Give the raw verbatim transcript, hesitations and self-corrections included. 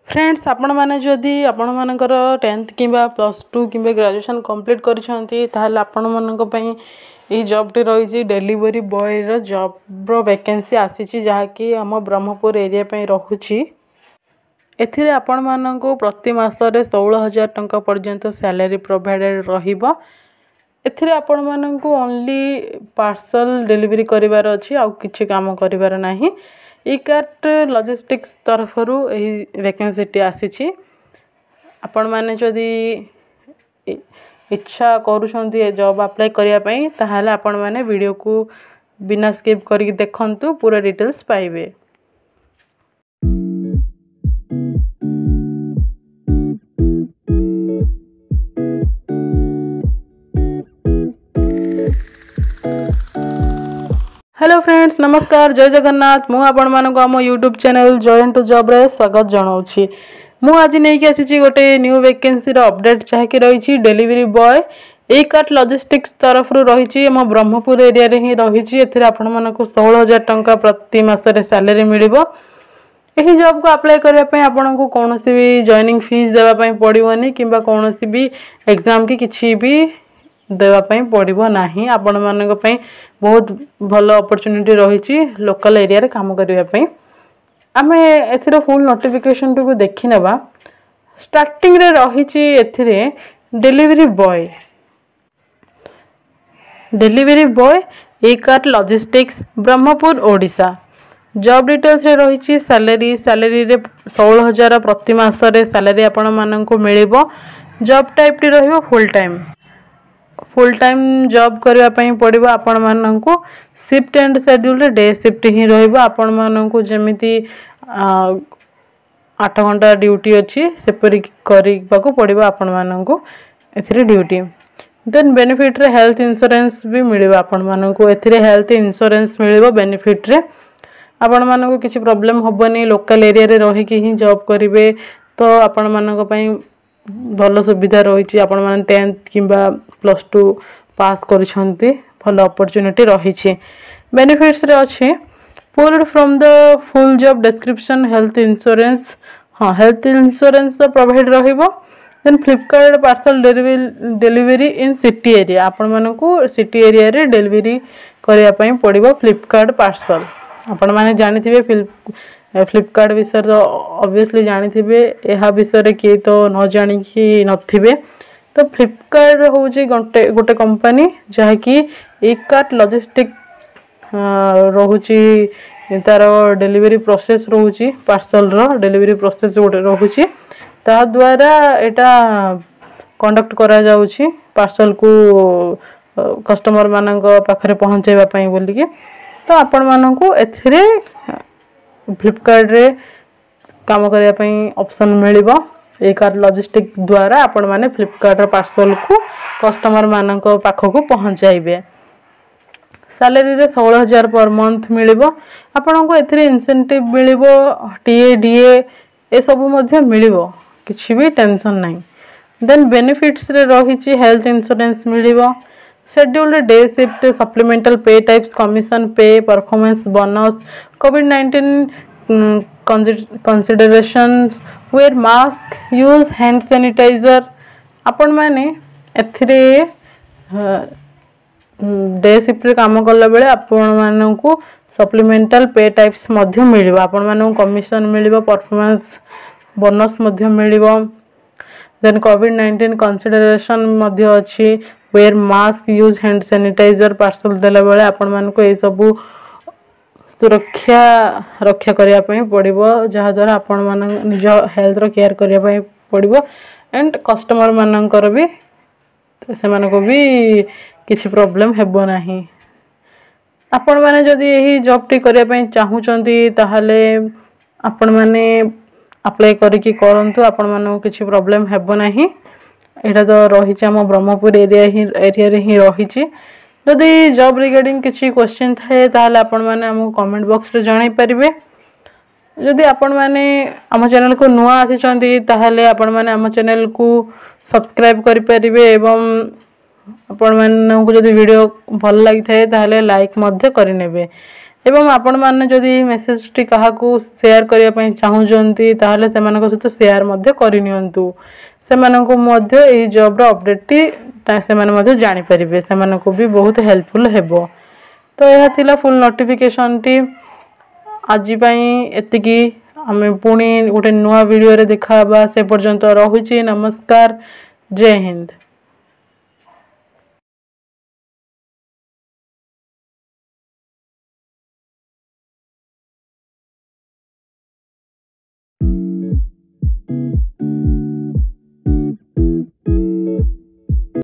Friends आपण माने जदि आपण मानकर टेंथ किंबा प्लस टू किंबा ग्रेजुएशन कंप्लीट करिसेंती ताहले आपण मानक पई ए जॉब टे रही डिलीवरी बॉय रो जॉब रो वैकेंसी आसी जहा कि हम ब्रह्मपुर एरिया पई रहुची। एथिरे आपण मानक प्रति मासरे सोलह हजार टंका पर्यंत सैलरी प्रोवाइडेड रहिबो। एथिरे आपण मानक ओनली पार्सल डिलीवरी करिवार अछि आ किछि काम करिवार नाही। इकार्ट लॉजिस्टिक्स तरफ रु एही वैकेंसी टी आसी। आपण माने जदि इच्छा करूछंती ए जॉब अप्लाई करिया पई ताहाले आपण माने वीडियो को बिना स्किप करी देखंतु पूरा डिटेल्स पाइबे। हेलो फ्रेंड्स नमस्कार जय जगन्नाथ। मु आपण मानक आम YouTube channel join to job रे स्वागत जनाऊँगी। मु आज नहीं आसी गोटे न्यू वैकेंसी रो अपडेट जहाँकि रही delivery boy Ekart logistics तरफ रु रही आम ब्रह्मपुर एरिया रे ही रही। एथिरे आपण मानक सोलह हजार टंका प्रति मासरे सैलरी मिलिबो। एही जॉब को अप्लाई करबा पई आपण को कोनोसी भी जॉइनिंग फीस देबा पई पड़िबोनी किंबा कोनोसी भी एग्जाम की किछि भी देवा पई पड़िबो नाही। आपण मानक पई बहुत भलो अपॉर्चुनिटी रही लोकल एरिया रे काम करबा पई। आमे एथिरो फुल नोटिफिकेशन को देखि नेबा। स्टार्टिंग रे रही एथिरे delivery boy delivery boy Ekart logistics Brahmapur Odisha. Job details रे रही सैलरी सैलरी रे सोलह हजार प्रति मासरे सैलरी आपण मानक मिलिबो। जॉब टाइप टी रहिबो full time full time job करबा पई पड़िबो। आपण माननकु shift and schedule day shift ही रहिबो। आपण माननकु जेमिति आठ घंटा ड्यूटी अछि सेपरि करिबाकू पड़िबो आपण माननकु एथिरे ड्यूटी। देन बेनिफिट रे हेल्थ इंश्योरेंस भी मिलिबो। आपण माननकु एथिरे हेल्थ इंश्योरेंस मिलिबो बेनिफिट रे। आपण माननकु किछि प्रॉब्लम होबनी लोकल एरिया रे रही कि ही जॉब करिवे तो आपण माननक पई भलो सुविधा रही। आपण माने टेंथ किंबा प्लस टू पास करिसंती भलो अपॉर्चुनिटी रही। बेनिफिट्स रे अछि pulled from the full job description health insurance. हाँ हेल्थ इंश्योरेंस प्रोवाइड रहिबो। Then Flipkart parcel delivery delivery in city area. आपण मानकु सिटी एरिया रे डिलीवरी करिया पई पड़िबो फ्लिपकार्ट पार्सल। आपण माने जानिथिबे फ्लिपकार्ट विषय तो ऑब्वियसली जानिथिबे। एहा विषय किए तो न जानि कि नथिबे। तो फ्लिपकार्ट होची गोटे गोटे कंपनी जहा कि ए कार्ट लॉजिस्टिक रहुची तार डिलीवरी प्रोसेस रहुची पार्सल रो डिलीवरी प्रोसेस गोटे रहुची ता द्वारा एटा कंडक्ट करा जाउची पार्सल को कस्टमर मानक पाखरे पहुंचेबा पई बोली के। तो आपण मानकु एथिरे फ्लिपकार्ट रे काम करिया पई ऑप्शन मिलिबो। ए कार्ट लॉजिस्टिक द्वारा आपण माने फ्लिपकार्ट पार्सल को कस्टमर मानक पाख को पहुंचाइबे। सैलरी रे सोलह हजार पर मंथ मिलिबो। आपण को एथिरे इंसेंटिव मिलिबो टीए डीए ए सब मध्ये मिलिबो किछि भी टेंशन नाही। देन बेनिफिट्स रे रहिछि हेल्थ इंश्योरेंस मिलिबो। Scheduled day shift supplemental pay types commission pay performance bonus COVID nineteen considerations wear mask use hand sanitizer. आपण माने एथिरे डे शिफ्ट रे काम करला बेले आपण माननकु सप्लीमेंटल पे टाइप्स मध्ये मिलिबो। आपण माननकु कमीशन मिलिबो परफॉर्मेंस बोनस मध्ये मिलिबो। देन कोविड नाइंटीन कंसिडरेशन मध्ये अछि wear mask use hand sanitizer parcel देला बेले आपण माननकु ए सब सुरक्षा रक्षा करिया पई पड़िबो जहा द्वारा आपण मान निज हेल्थ रो केयर करिया पई पड़िबो। एंड कस्टमर मानकर भी से मानको भी किछि प्रॉब्लम हेबो नाही। आपण माने जदी एही जॉब टी करिया पई चाहूचंती ताहाले आपण माने अप्लाई करी कि करंतु आपण मानो किछि प्रॉब्लम हेबो नाही। एटा तो रही हम ब्रह्मपुर एरिया ही एरिया रे ही रही। जदि जॉब रिगार्डिंग किछि क्वेश्चन थाए ताहाले आपण माने हमको कमेंट बॉक्स रे जणाई परिबे। जदि आपण माने हम चैनल को नुआ आसीचंती ताहाले आपण माने हम चैनल को सब्सक्राइब करि परिबे एवं आपण माने को जदि वीडियो भल लागि थाए ताहाले लाइक मध्ये करि नेबे। एवं आपण माने जदि मेसेज टी काहाकू शेयर करिया पई चाहुचंती ताहले सेमानको सहित शेयर मध्ये करि नियंतु सेमानको मध्ये एही जॉब रो अपडेट टी ता सेमान मध्ये जानि परिबे सेमानको भी बहुत हेल्पफुल हेबो। तो यह थिला फुल नोटिफिकेशन टी आजि पई एतिकी हमें पुणी गोटे नुआ वीडियो रे देखाबा से पर्यंत रहुची। नमस्कार, जय हिंद।